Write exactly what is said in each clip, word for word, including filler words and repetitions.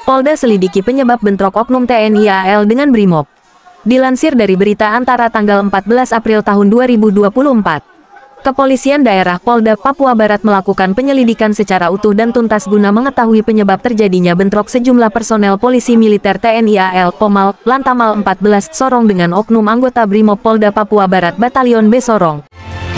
Polda selidiki penyebab bentrok oknum T N I A L dengan Brimob. Dilansir dari berita Antara tanggal empat belas April tahun dua ribu dua puluh empat. Kepolisian Daerah Polda Papua Barat melakukan penyelidikan secara utuh dan tuntas guna mengetahui penyebab terjadinya bentrok sejumlah personel polisi militer T N I A L Pomal, Lantamal empat belas Sorong dengan oknum anggota Brimob Polda Papua Barat Batalion B Sorong.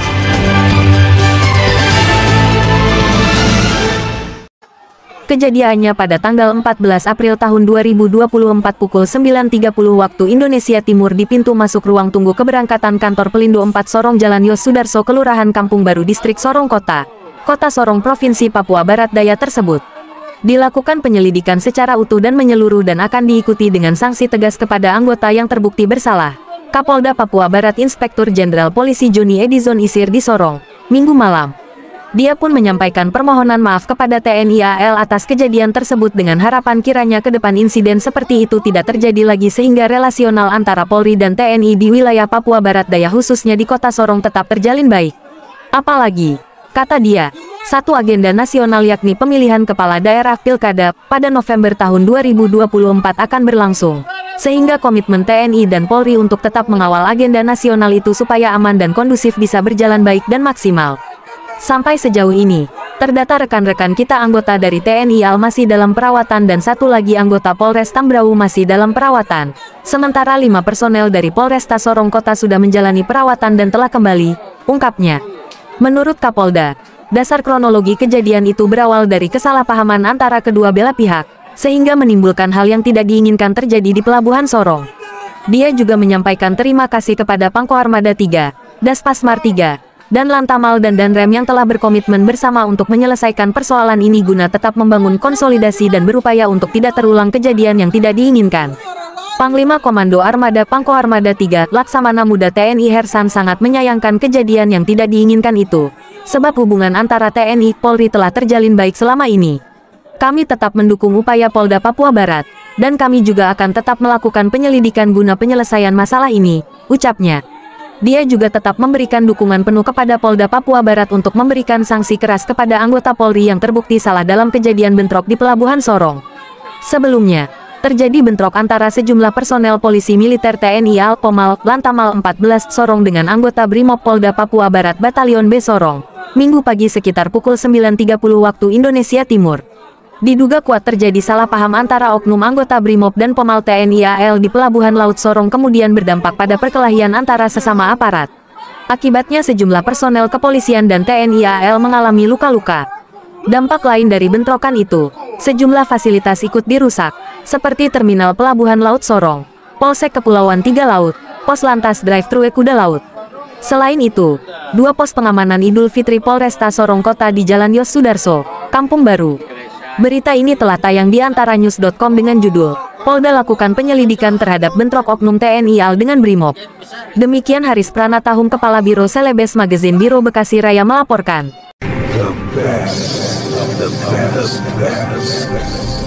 Kejadiannya pada tanggal empat belas April tahun dua ribu dua puluh empat pukul sembilan tiga puluh waktu Indonesia Timur di pintu masuk ruang tunggu keberangkatan kantor Pelindo empat Sorong Jalan Yos Sudarso Kelurahan Kampung Baru Distrik Sorong Kota, Kota Sorong Provinsi Papua Barat Daya tersebut. Dilakukan penyelidikan secara utuh dan menyeluruh dan akan diikuti dengan sanksi tegas kepada anggota yang terbukti bersalah. Kapolda Papua Barat Inspektur Jenderal Polisi Joni Edison Isir di Sorong, Minggu malam. Dia pun menyampaikan permohonan maaf kepada T N I A L atas kejadian tersebut dengan harapan kiranya ke depan insiden seperti itu tidak terjadi lagi sehingga relasional antara Polri dan T N I di wilayah Papua Barat Daya khususnya di Kota Sorong tetap terjalin baik. Apalagi, kata dia, satu agenda nasional yakni pemilihan kepala daerah Pilkada pada November tahun dua ribu dua puluh empat akan berlangsung. Sehingga komitmen T N I dan Polri untuk tetap mengawal agenda nasional itu supaya aman dan kondusif bisa berjalan baik dan maksimal. Sampai sejauh ini, terdata rekan-rekan kita anggota dari T N I A L masih dalam perawatan dan satu lagi anggota Polres Tambrau masih dalam perawatan. Sementara lima personel dari Polresta Sorong Kota sudah menjalani perawatan dan telah kembali, ungkapnya. Menurut Kapolda, dasar kronologi kejadian itu berawal dari kesalahpahaman antara kedua belah pihak, sehingga menimbulkan hal yang tidak diinginkan terjadi di Pelabuhan Sorong. Dia juga menyampaikan terima kasih kepada Pangko Armada tiga, Daspasmar tiga, dan Lantamal dan Danrem yang telah berkomitmen bersama untuk menyelesaikan persoalan ini guna tetap membangun konsolidasi dan berupaya untuk tidak terulang kejadian yang tidak diinginkan. Panglima Komando Armada Pangko Armada tiga, Laksamana Muda T N I Hersan sangat menyayangkan kejadian yang tidak diinginkan itu, sebab hubungan antara T N I Polri telah terjalin baik selama ini. Kami tetap mendukung upaya Polda Papua Barat, dan kami juga akan tetap melakukan penyelidikan guna penyelesaian masalah ini, ucapnya. Dia juga tetap memberikan dukungan penuh kepada Polda Papua Barat untuk memberikan sanksi keras kepada anggota Polri yang terbukti salah dalam kejadian bentrok di Pelabuhan Sorong. Sebelumnya, terjadi bentrok antara sejumlah personel polisi militer T N I A L Pomal, Lantamal empat belas Sorong dengan anggota Brimob Polda Papua Barat Batalion B Sorong, Minggu pagi sekitar pukul sembilan tiga puluh waktu Indonesia Timur. Diduga kuat terjadi salah paham antara oknum anggota Brimob dan Pomal T N I A L di Pelabuhan Laut Sorong kemudian berdampak pada perkelahian antara sesama aparat. Akibatnya sejumlah personel kepolisian dan T N I A L mengalami luka-luka. Dampak lain dari bentrokan itu, sejumlah fasilitas ikut dirusak, seperti Terminal Pelabuhan Laut Sorong, Polsek Kepulauan Tiga Laut, Pos Lantas Drive-Thru Kuda Laut. Selain itu, dua pos pengamanan Idul Fitri Polresta Sorong Kota di Jalan Yos Sudarso, Kampung Baru. Berita ini telah tayang di antara news dot com dengan judul, Polda lakukan penyelidikan terhadap bentrok oknum T N I A L dengan Brimob. Demikian Haris Pranatahum Kepala Biro Selebes Magazine Biro Bekasi Raya melaporkan. The best of the best.